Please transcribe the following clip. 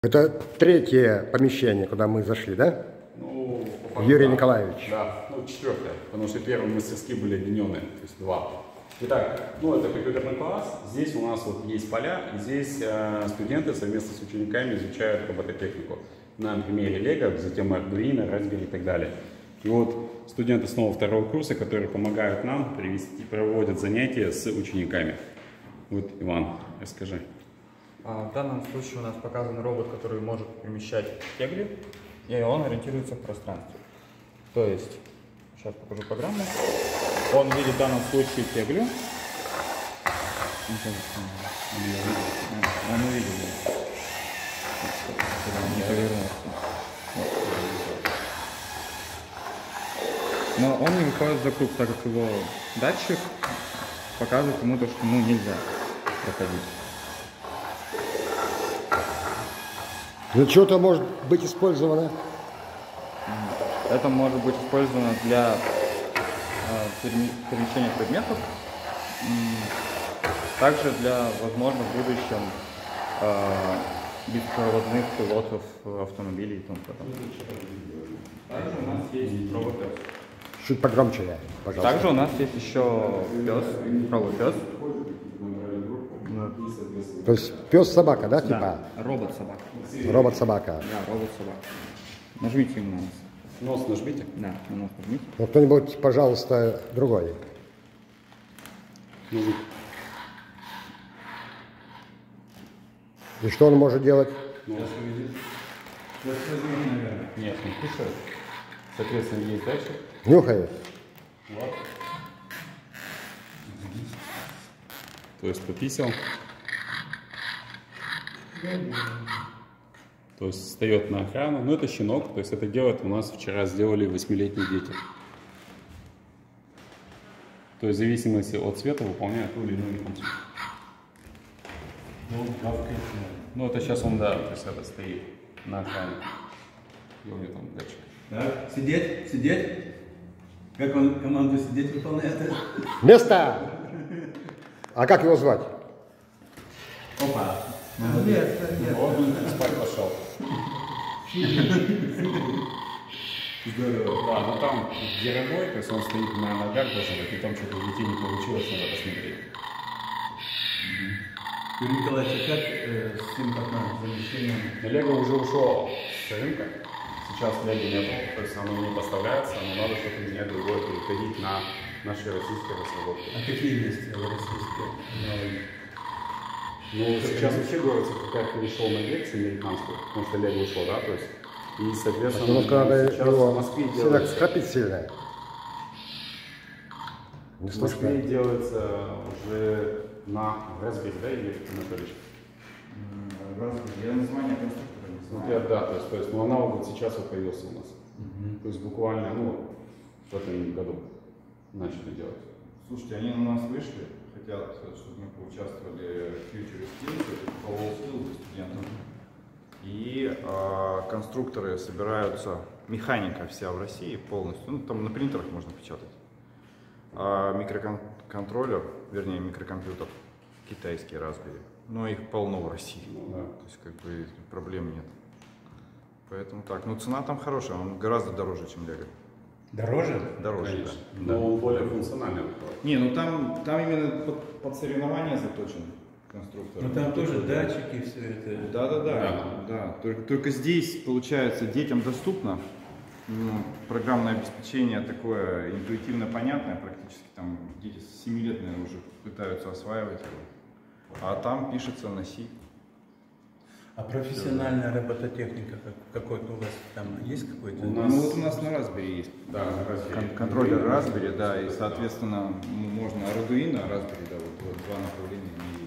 Это третье помещение, куда мы зашли, да? Ну, Юрий Николаевич. Да, ну четвертое, потому что первые мастерские были объединенные, то есть два. Итак, ну это компьютерный класс, здесь у нас вот есть поля, и здесь студенты совместно с учениками изучают робототехнику на примере Lego, затем Arduino, Raspberry и так далее. И вот студенты снова второго курса, которые помогают нам проводят занятия с учениками. Вот, Иван, расскажи. В данном случае у нас показан робот, который может перемещать кегли, и он ориентируется в пространстве. То есть, сейчас покажу программу. Он видит в данном случае кеглю. Он увидел. Не повернулся. Но он не выходит за круг, так как его датчик показывает ему то, что нельзя проходить. Для чего-то может быть использовано? Это может быть использовано для перемещения предметов, также для, возможно, в будущем беспроводных пилотов автомобилей и тому подобное. Также у нас есть робот-пес. Чуть погромче, пожалуйста. Также у нас есть еще пес, робот-пес. То есть пес-собака, да, типа? Да, робот-собака. Робот-собака. Да, робот-собака. Нажмите ему на нос. Нос нажмите. Да, на нос нажмите. Ну, кто-нибудь, пожалуйста, другой. И что он может делать? Нет, не кушает. Соответственно, есть дальше. Нюхает. Вот. То есть пописал. То есть встает на охрану. Ну, это щенок. То есть это делает у нас вчера сделали 8-летние дети. То есть в зависимости от цвета выполняет ту или иную функцию. Ну, это сейчас он, да, то есть это стоит на охране. И у него там датчик. Так, сидеть, сидеть. Как он команду сидеть выполняет? Место! А как его звать? Опа. Нет, нет. Вот он спать пошел. Здорово. Да, ну там геробой, то есть он стоит на ногах должен быть, и там что-то у детей не получилось, надо посмотреть. Юрий Николаевич, как с импортным замещением? Но Лего уже ушло с рынка, сейчас Лего нет, то есть оно не поставляется, но надо что-то менять другое, переходить на наши российские разработки. А какие есть российские? Ну, сейчас вообще говорится, какая перешел на лекцию американскую, потому что Лего ушло, да, то есть, и, соответственно, Немножко надо сейчас его в Москве сильно делается... скрапить сильно. Не В Москве делается уже на Raspberry, да, или Анатолич? Я название конструктора не Ну, знаю. да, то есть, ну, аналог вот сейчас вот появился у нас. То есть буквально, ну, в этом году начали делать. Слушайте, они на нас вышли, хотят, чтобы мы поучаствовали в Future Skills, это Power для студентов. И конструкторы собираются, механика вся в России полностью, ну там на принтерах можно печатать. А микроконтроллер, вернее микрокомпьютер, китайский Raspberry, но их полно в России, Да. то есть как бы проблем нет. Поэтому так, ну цена там хорошая, он гораздо дороже, чем Lego. Дороже? Дороже, Конечно. да. Но он более функциональный. Не, ну там именно под соревнования заточен конструктор. Ну там тоже датчики, все это. Да. Только здесь, получается, детям доступно. Ну, программное обеспечение такое интуитивно понятное, практически там дети с 7 лет, наверное, уже пытаются осваивать его. А там пишется на C. А профессиональная робототехника какой-то у вас там есть какой-то? Ну вот у нас на Raspberry есть. Да, Raspberry. Контроллер Raspberry, да, и соответственно можно Arduino, Raspberry, да, вот два направления.